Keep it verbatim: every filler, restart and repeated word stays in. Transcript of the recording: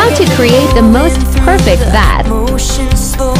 How to create the most perfect bath. Motion slow